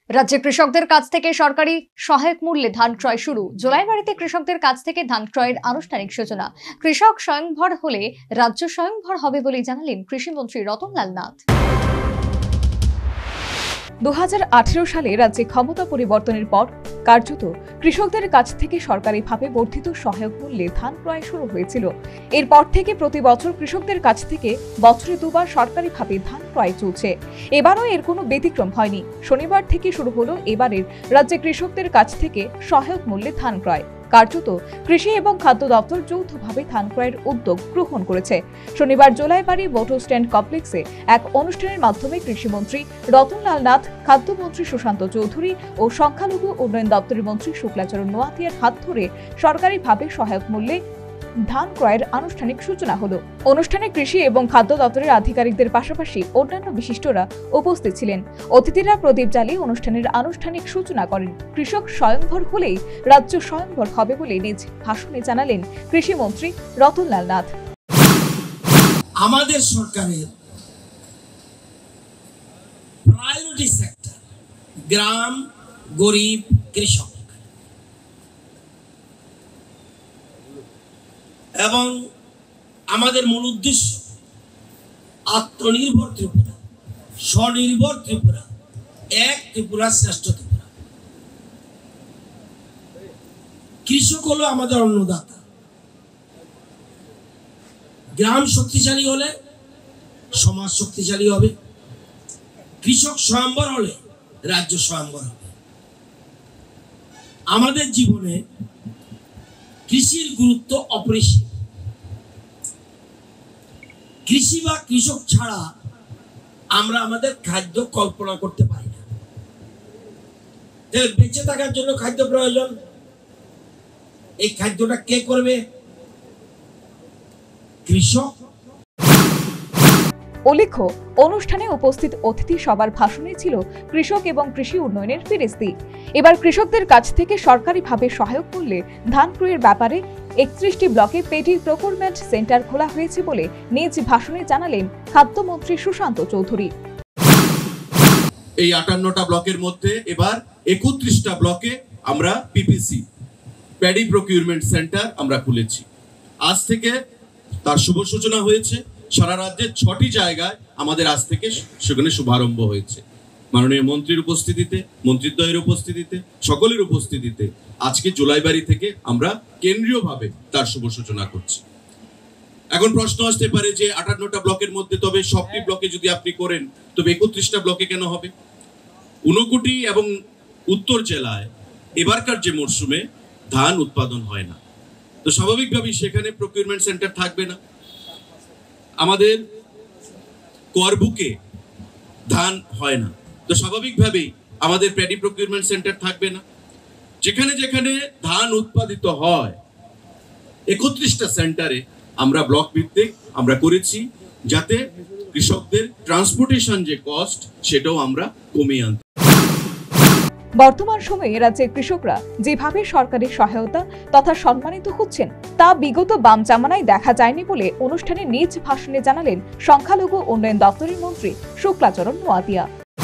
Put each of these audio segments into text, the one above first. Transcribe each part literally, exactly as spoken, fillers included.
রাজ্যে কৃষকদের কাছ থেকে সরকারি সহায়ক মূল্যে ধান ক্রয় শুরু। জোলাইবাড়িতে কৃষকদের কাছ থেকে ধান ক্রয়ের আনুষ্ঠানিক সূচনা। কৃষক স্বয়ংভর হলে রাজ্য স্বয়ংভর হবে বলে জানালেন কৃষিমন্ত্রী রতনলাল নাথ। দু হাজার আঠেরো সালে রাজ্যে ক্ষমতা পরিবর্তনের পর কার্যত কৃষকদের কাছ থেকে সরকারিভাবে বর্ধিত সহায়ক মূল্যে ধান ক্রয় শুরু হয়েছিল। এরপর থেকে প্রতি বছর কৃষকদের কাছ থেকে বছরে দুবার সরকারিভাবে ধান ক্রয় চলছে। এবারও এর কোনো ব্যতিক্রম হয়নি। শনিবার থেকে শুরু হলো এবারের রাজ্যে কৃষকদের কাছ থেকে সহায়ক মূল্যে ধান ক্রয়। কার্যত কৃষি এবং খাদ্য দপ্তর যৌথভাবে ধান ক্রয়ের উদ্যোগ গ্রহণ করেছে। শনিবার জোলাইবাড়ি মোটর স্ট্যান্ড কমপ্লেক্সে এক অনুষ্ঠানের মাধ্যমে কৃষিমন্ত্রী রতনলাল নাথ, খাদ্যমন্ত্রী সুশান্ত চৌধুরী ও সংখ্যালঘু উন্নয়ন দপ্তরের মন্ত্রী শুক্লাচরণ নোয়াতিয়ার হাত ধরে সরকারিভাবে সহায়ক মূল্যে ধান ক্রয়ের আনুষ্ঠানিক সূচনা হলো। অনুষ্ঠানে কৃষি এবং খাদ্য দপ্তরের আধিকারিকদের পাশাপাশি অন্যান্য বিশিষ্টরা উপস্থিত ছিলেন। অতিথিরা প্রদীপ জ্বালিয়ে অনুষ্ঠানের আনুষ্ঠানিক সূচনা করেন। কৃষক স্বয়ংভর হলেই রাজ্য স্বয়ংভর হবে বলে নিজ ভাষণে জানালেন কৃষিমন্ত্রী রতনলাল নাথ। আমাদের সরকারের প্রায়োরিটি সেক্টর গ্রাম, গরিব, কৃষক এবং আমাদের মূল উদ্দেশ্য আত্মনির্ভর ত্রিপুরা, স্বনির্ভর ত্রিপুরা, এক ত্রিপুরা শ্রেষ্ঠ ত্রিপুরা। কৃষক হলো আমাদের অন্নদাতা। গ্রাম শক্তিশালী হলে সমাজ শক্তিশালী হবে। কৃষক স্বয়ম্ভর হলে রাজ্য স্বয়ম্ভর হবে। আমাদের জীবনে কৃষির গুরুত্ব অপরিসীম। কৃষি বা কৃষক ছাড়া আমরা আমাদের খাদ্য কল্পনা করতে পারি না। বেঁচে থাকার জন্য খাদ্য প্রয়োজন। এই খাদ্যটা কে করবে? কৃষক। উল্লেখ্য, অনুষ্ঠানে উপস্থিত অতিথি সবার ভাষণে ছিল কৃষক এবং কৃষি উন্নয়নের ফিরিস্তি। এবার কৃষকদের কাছ থেকে সরকারিভাবে সহায়ক মূল্যে ধান ক্রয়ের ব্যাপারে একত্রিশটি ব্লকে পেডি প্রকিউরমেন্ট সেন্টার খোলা হয়েছে বলে নিজ ভাষণে জানালেন খাদ্যমন্ত্রী সুশান্ত চৌধুরী। এই আটান্নটা ব্লকের মধ্যে এবার একত্রিশটা ব্লকে আমরা পিপিসি পেডি প্রকিউরমেন্ট সেন্টার আমরা খুলেছি। আজ থেকে তার শুভ সূচনা হয়েছে। সারা রাজ্যের ছটি জায়গায় আমাদের আজ থেকে সেখানে শুভারম্ভ হয়েছে। মাননীয় মন্ত্রীর উপস্থিতিতে, মন্ত্রিদ্বয়ের উপস্থিতিতে, সকলের উপস্থিতিতে আজকে জোলাইবাড়ি থেকে আমরা কেন্দ্রীয়ভাবে তার শুভ সূচনা করছি। এখন প্রশ্ন আসতে পারে যে আটান্নটা ব্লকের মধ্যে তবে সবটি ব্লকে যদি আপনি করেন তবে একত্রিশটা ব্লকে কেন হবে? ঊনকোটি এবং উত্তর জেলায় এবারকার যে মরশুমে ধান উৎপাদন হয় না, তো স্বাভাবিকভাবেই সেখানে প্রকিউরমেন্ট সেন্টার থাকবে না। আমাদের করবুকে ধান হয় না, তো স্বাভাবিকভাবেই আমাদের প্যাডি প্রকিউরমেন্ট সেন্টার থাকবে না। যেখানে যেখানে ধান উৎপাদিত হয় একত্রিশটা সেন্টারে আমরা ব্লক ভিত্তিক আমরা করেছি, যাতে কৃষকদের ট্রান্সপোর্টেশন যে কস্ট সেটাও আমরা কমিয়ে আনতে। বর্তমান সময়ে রাজ্যের কৃষকরা যেভাবে সরকারি সহায়তা তথা সম্মানিত হচ্ছেন তা বিগত বাম জামানায় দেখা যায়নি বলে অনুষ্ঠানে নিজ ভাষণে জানালেন সংখ্যালঘু উন্নয়ন দপ্তরের মন্ত্রী শুক্লাচরণ নোয়াতিয়া।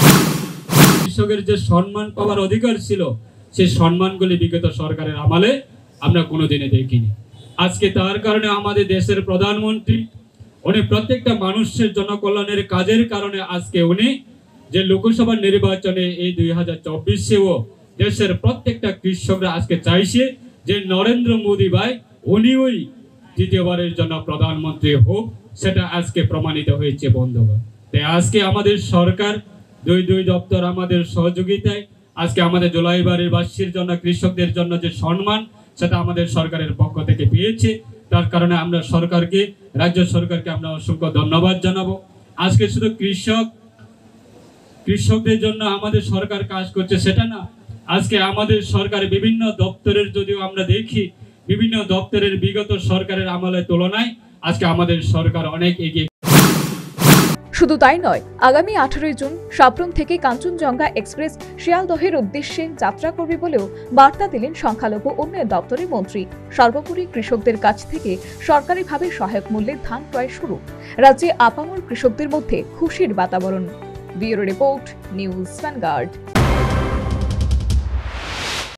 কৃষকের যে সম্মান পাওয়ার অধিকার ছিল সেই সম্মানগুলি বিগত সরকারের আমলে আমরা কোনোদিনে দেখিনি। আজকে তার কারণে আমাদের দেশের প্রধানমন্ত্রী উনি প্রত্যেকটা মানুষের জনকল্যাণের কাজের কারণে আজকে উনি যে লোকসভা নির্বাচনে এই দুই হাজার চব্বিশেও দেশের প্রত্যেকটা কৃষকরা আজকে চাইছে যে নরেন্দ্র মোদী ভাই উনি ওই দ্বিতীয়বারের জন্য প্রধানমন্ত্রী হোক, সেটা আজকে প্রমাণিত হয়েছে বন্ধুগণ। তাই আজকে আমাদের সরকার দুই দুই দপ্তর আমাদের সহযোগিতায় আজকে আমাদের জোলাইবাড়ির বাসীর জন্য, কৃষকদের জন্য যে সম্মান সেটা আমাদের সরকারের পক্ষ থেকে পেয়েছে। তার কারণে আমরা সরকারকে, রাজ্য সরকারকে আমরা অসংখ্য ধন্যবাদ জানাবো। আজকে শুধু কৃষক কৃষকদের জন্য আমাদের সরকার কাজ করছে সেটা না, আজকে আমাদের সরকারের বিভিন্ন দপ্তরের যদিও আমরা দেখি বিভিন্ন দপ্তরের বিগত সরকারের আমলের তুলনায় আজকে আমাদের সরকার অনেক এগিয়ে। শুধু তাই নয়, আগামী আঠারোই জুন সাপ্রম থেকে কাঞ্চনজঙ্ঘা এক্সপ্রেস শিয়ালদহের উদ্দেশ্যে যাত্রা করবে বলেও বার্তা দিলেন সংখ্যালঘু উন্নয়ন দপ্তরের মন্ত্রী। সর্বোপরি কৃষকদের কাছ থেকে সরকারিভাবে সহায়ক মূল্যে ধান ক্রয় শুরু। রাজ্যে আপামর কৃষকদের মধ্যে খুশির বাতাবরণ। Bureau report, news vanguard.